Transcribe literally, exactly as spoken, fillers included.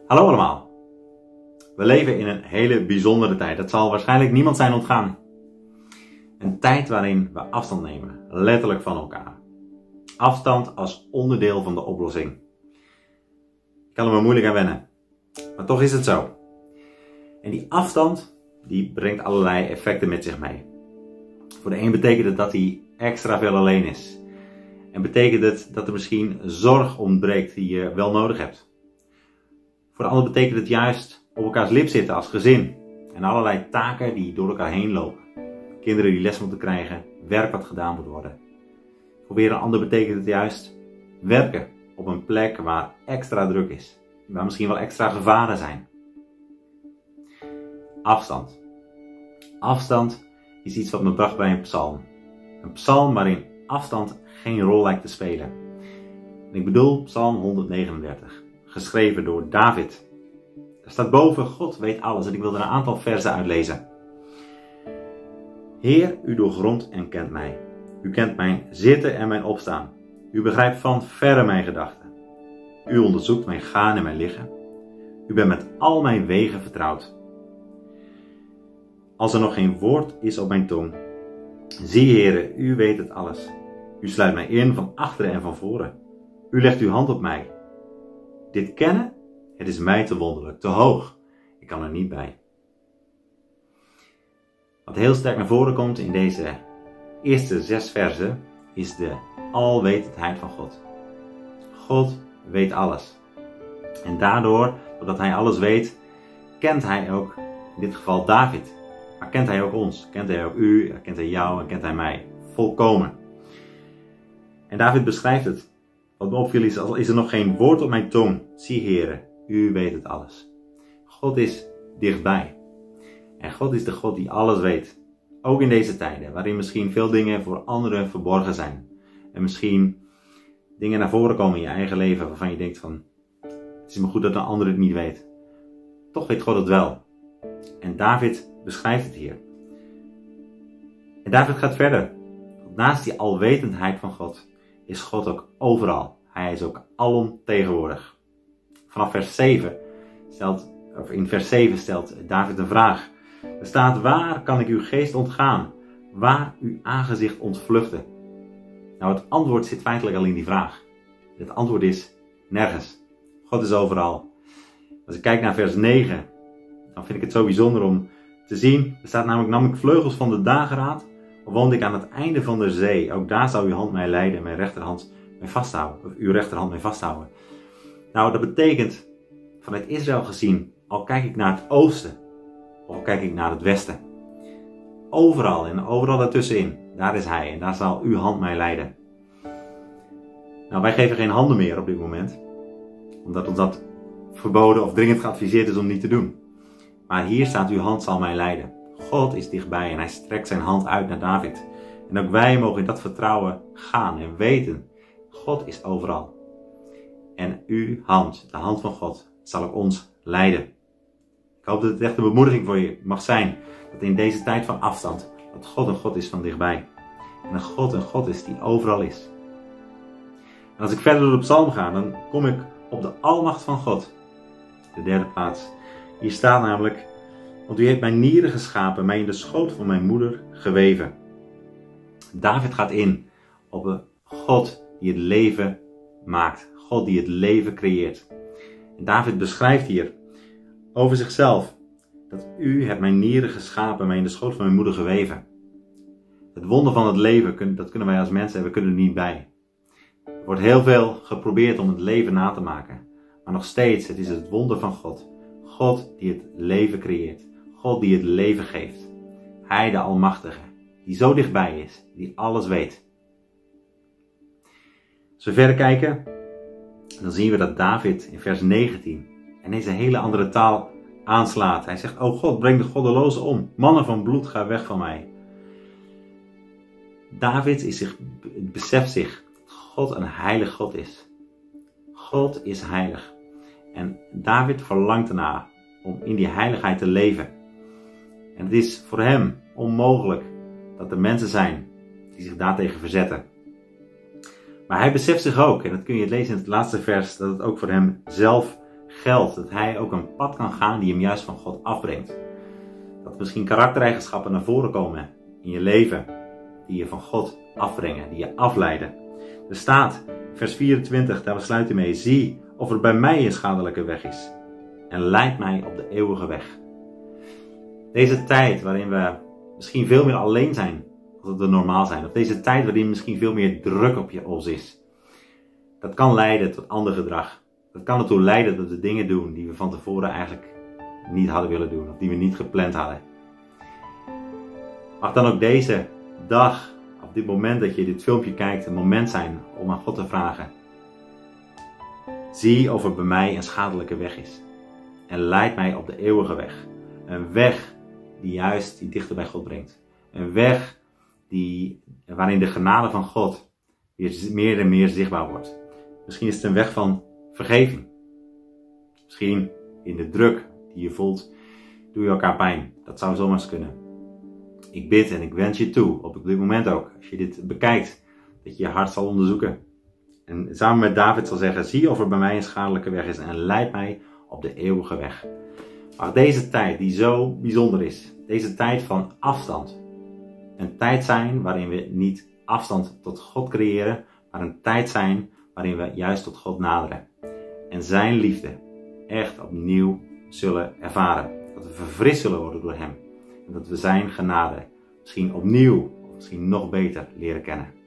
Hallo allemaal. We leven in een hele bijzondere tijd. Dat zal waarschijnlijk niemand zijn ontgaan. Een tijd waarin we afstand nemen, letterlijk van elkaar. Afstand als onderdeel van de oplossing. Ik kan er maar moeilijk aan wennen. Maar toch is het zo. En die afstand, die brengt allerlei effecten met zich mee. Voor de een betekent het dat hij extra veel alleen is. En betekent het dat er misschien zorg ontbreekt die je wel nodig hebt. Voor de ander betekent het juist op elkaars lip zitten als gezin. En allerlei taken die door elkaar heen lopen. Kinderen die les moeten krijgen, werk wat gedaan moet worden. Voor weer een ander betekent het juist werken op een plek waar extra druk is. Waar misschien wel extra gevaren zijn. Afstand. Afstand is iets wat me bracht bij een psalm. Een psalm waarin afstand geen rol lijkt te spelen. En ik bedoel psalm honderdnegenendertig. Geschreven door David. Er staat boven, God weet alles. En ik wil er een aantal versen uitlezen. Heer, u doorgrondt en kent mij. U kent mijn zitten en mijn opstaan. U begrijpt van verre mijn gedachten. U onderzoekt mijn gaan en mijn liggen. U bent met al mijn wegen vertrouwd. Als er nog geen woord is op mijn tong. Zie, Heere, u weet het alles. U sluit mij in van achteren en van voren. U legt uw hand op mij. Dit kennen, het is mij te wonderlijk, te hoog. Ik kan er niet bij. Wat heel sterk naar voren komt in deze eerste zes versen, is de alwetendheid van God. God weet alles. En daardoor, doordat hij alles weet, kent hij ook, in dit geval David. Maar kent hij ook ons, kent hij ook u, kent hij jou en kent hij mij. Volkomen. En David beschrijft het. Wat me opviel is, al is er nog geen woord op mijn tong. Zie, Heere, u weet het alles. God is dichtbij. En God is de God die alles weet. Ook in deze tijden, waarin misschien veel dingen voor anderen verborgen zijn. En misschien dingen naar voren komen in je eigen leven, waarvan je denkt van, het is maar goed dat een ander het niet weet. Toch weet God het wel. En David beschrijft het hier. En David gaat verder. Naast die alwetendheid van God, is God ook overal. Hij is ook alomtegenwoordig. Vanaf vers zeven stelt, of in vers zeven stelt David een vraag. Er staat, waar kan ik uw geest ontgaan? Waar uw aangezicht ontvluchten? Nou, het antwoord zit feitelijk al in die vraag. Het antwoord is nergens. God is overal. Als ik kijk naar vers negen, dan vind ik het zo bijzonder om te zien. Er staat namelijk, nam ik vleugels van de dageraad, of woonde ik aan het einde van de zee. Ook daar zou uw hand mij leiden en mijn rechterhand mij vasthouden. Of uw rechterhand mij vasthouden. Nou, dat betekent, vanuit Israël gezien, al kijk ik naar het oosten, of al kijk ik naar het westen. Overal en overal daartussenin, daar is hij en daar zal uw hand mij leiden. Nou, wij geven geen handen meer op dit moment. Omdat ons dat verboden of dringend geadviseerd is om niet te doen. Maar hier staat, uw hand zal mij leiden. God is dichtbij en hij strekt zijn hand uit naar David. En ook wij mogen in dat vertrouwen gaan en weten, God is overal. En uw hand, de hand van God, zal ook ons leiden. Ik hoop dat het echt een bemoediging voor je mag zijn. Dat in deze tijd van afstand, dat God een God is van dichtbij. En een God een God is die overal is. En als ik verder door de psalm ga, dan kom ik op de almacht van God. De derde plaats. Hier staat namelijk, want u heeft mijn nieren geschapen, mij in de schoot van mijn moeder geweven. David gaat in op een God die het leven maakt. God die het leven creëert. En David beschrijft hier over zichzelf, dat u hebt mijn nieren geschapen, mij in de schoot van mijn moeder geweven. Het wonder van het leven, dat kunnen wij als mensen, we kunnen er niet bij. Er wordt heel veel geprobeerd om het leven na te maken. Maar nog steeds, het is het wonder van God. God die het leven creëert. God die het leven geeft. Hij de Almachtige, die zo dichtbij is, die alles weet. Als we verder kijken, dan zien we dat David in vers negentien ineens een hele andere taal aanslaat. Hij zegt, o God, breng de goddelozen om. Mannen van bloed, ga weg van mij. David is zich, beseft zich dat God een heilig God is. God is heilig. En David verlangt ernaar om in die heiligheid te leven. En het is voor hem onmogelijk dat er mensen zijn die zich daartegen verzetten. Maar hij beseft zich ook, en dat kun je lezen in het laatste vers, dat het ook voor hem zelf geldt dat hij ook een pad kan gaan die hem juist van God afbrengt. Dat misschien karaktereigenschappen naar voren komen in je leven die je van God afbrengen, die je afleiden. Er staat, vers vierentwintig, daar besluit hij mee: zie of er bij mij een schadelijke weg is en leid mij op de eeuwige weg. Deze tijd waarin we misschien veel meer alleen zijn dan we normaal zijn, of deze tijd waarin misschien veel meer druk op je ons is, dat kan leiden tot ander gedrag. Dat kan ertoe leiden dat we dingen doen die we van tevoren eigenlijk niet hadden willen doen, of die we niet gepland hadden. Mag dan ook deze dag, op dit moment dat je dit filmpje kijkt, een moment zijn om aan God te vragen: zie of er bij mij een schadelijke weg is en leid mij op de eeuwige weg. Een weg die juist die dichter bij God brengt. Een weg die, waarin de genade van God weer meer en meer zichtbaar wordt. Misschien is het een weg van vergeving. Misschien in de druk die je voelt, doe je elkaar pijn. Dat zou zomaar eens kunnen. Ik bid en ik wens je toe, op dit moment ook, als je dit bekijkt, dat je je hart zal onderzoeken. En samen met David zal zeggen: zie of er bij mij een schadelijke weg is en leid mij op de eeuwige weg. Maar deze tijd die zo bijzonder is, deze tijd van afstand, een tijd zijn waarin we niet afstand tot God creëren, maar een tijd zijn waarin we juist tot God naderen. En zijn liefde echt opnieuw zullen ervaren. Dat we verfrist zullen worden door hem. En dat we zijn genade misschien opnieuw, of misschien nog beter leren kennen.